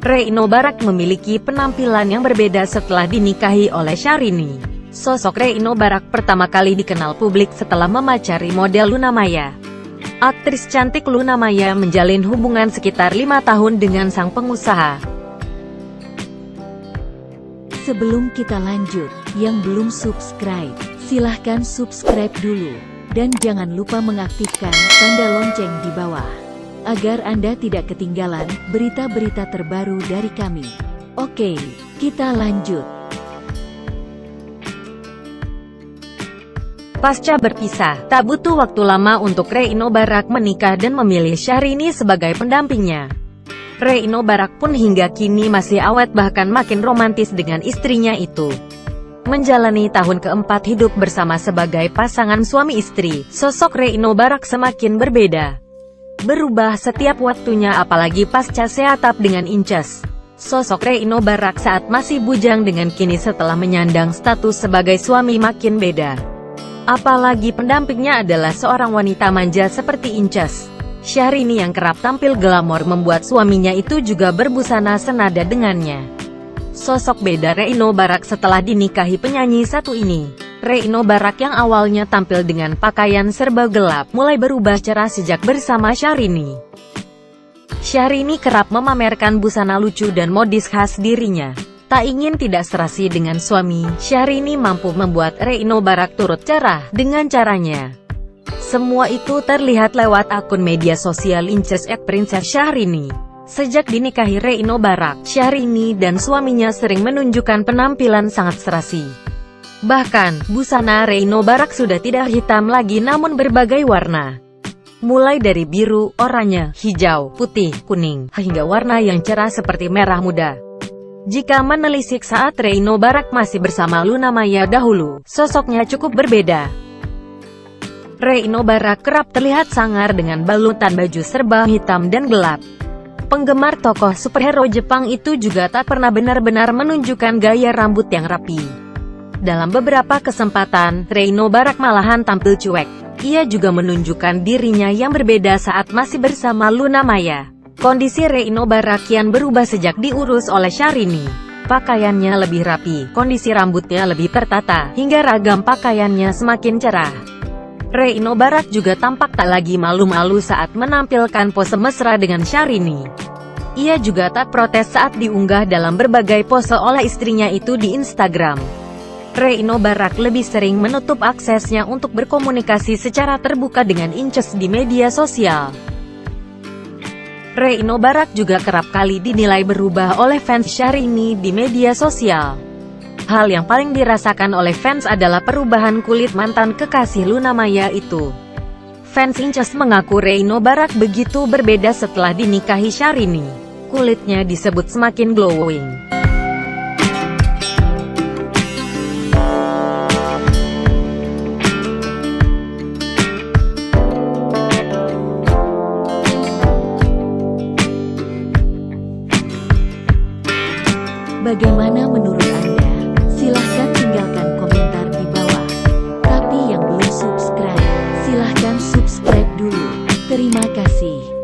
Reino Barak memiliki penampilan yang berbeda setelah dinikahi oleh Syahrini. Sosok Reino Barak pertama kali dikenal publik setelah memacari model Luna Maya. Aktris cantik Luna Maya menjalin hubungan sekitar 5 tahun dengan sang pengusaha. Sebelum kita lanjut, yang belum subscribe, silahkan subscribe dulu. Dan jangan lupa mengaktifkan tanda lonceng di bawah, agar Anda tidak ketinggalan berita-berita terbaru dari kami. Oke, kita lanjut. Pasca berpisah, tak butuh waktu lama untuk Reino Barak menikah dan memilih Syahrini sebagai pendampingnya. Reino Barak pun hingga kini masih awet bahkan makin romantis dengan istrinya itu. Menjalani tahun keempat hidup bersama sebagai pasangan suami istri, sosok Reino Barak semakin berbeda. Berubah setiap waktunya apalagi pasca seatap dengan Inces. Sosok Reino Barak saat masih bujang dengan kini setelah menyandang status sebagai suami makin beda. Apalagi pendampingnya adalah seorang wanita manja seperti Inces. Syahrini yang kerap tampil glamor membuat suaminya itu juga berbusana senada dengannya. Sosok beda Reino Barak setelah dinikahi penyanyi satu ini. Reino Barak yang awalnya tampil dengan pakaian serba gelap, mulai berubah cerah sejak bersama Syahrini. Syahrini kerap memamerkan busana lucu dan modis khas dirinya. Tak ingin tidak serasi dengan suami, Syahrini mampu membuat Reino Barak turut cerah dengan caranya. Semua itu terlihat lewat akun media sosial Inces @Princess Syahrini. Sejak dinikahi Reino Barak, Syahrini dan suaminya sering menunjukkan penampilan sangat serasi. Bahkan, busana Reino Barak sudah tidak hitam lagi namun berbagai warna. Mulai dari biru, oranye, hijau, putih, kuning, hingga warna yang cerah seperti merah muda. Jika menelisik saat Reino Barak masih bersama Luna Maya dahulu, sosoknya cukup berbeda. Reino Barak kerap terlihat sangar dengan balutan baju serba hitam dan gelap. Penggemar tokoh superhero Jepang itu juga tak pernah benar-benar menunjukkan gaya rambut yang rapi. Dalam beberapa kesempatan, Reino Barak malahan tampil cuek. Ia juga menunjukkan dirinya yang berbeda saat masih bersama Luna Maya. Kondisi Reino Barak kian berubah sejak diurus oleh Syahrini. Pakaiannya lebih rapi, kondisi rambutnya lebih tertata, hingga ragam pakaiannya semakin cerah. Reino Barak juga tampak tak lagi malu-malu saat menampilkan pose mesra dengan Syahrini. Ia juga tak protes saat diunggah dalam berbagai pose oleh istrinya itu di Instagram. Reino Barak lebih sering menutup aksesnya untuk berkomunikasi secara terbuka dengan Inces di media sosial. Reino Barak juga kerap kali dinilai berubah oleh fans Syahrini di media sosial. Hal yang paling dirasakan oleh fans adalah perubahan kulit mantan kekasih Luna Maya itu. Fans Inces mengaku Reino Barak begitu berbeda setelah dinikahi Syahrini. Kulitnya disebut semakin glowing. Bagaimana menurut Anda? Silahkan tinggalkan komentar di bawah. Tapi yang belum subscribe, silahkan subscribe dulu. Terima kasih.